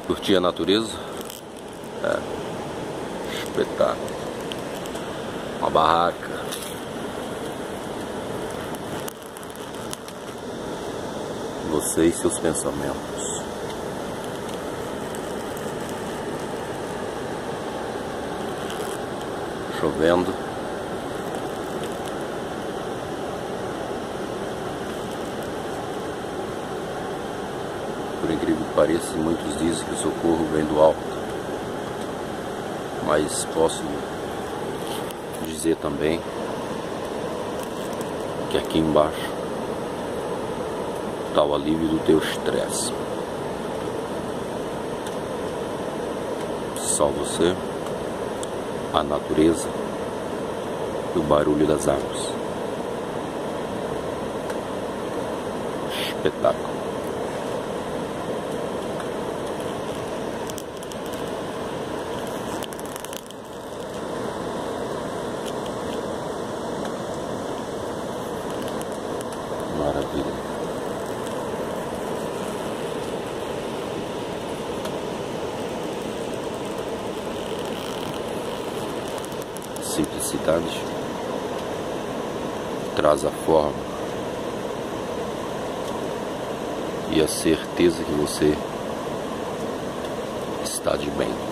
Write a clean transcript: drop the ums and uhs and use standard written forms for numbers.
Curtir a natureza? É. Espetáculo. Uma barraca. Você e seus pensamentos. Chovendo. Por incrível que pareça, muitos dizem que o socorro vem do alto. Mas posso dizer também que aqui embaixo está o alívio do teu estresse. Só você, a natureza e o barulho das águas. Espetáculo. Maravilha. Simplicidade traz a forma e a certeza que você está de bem.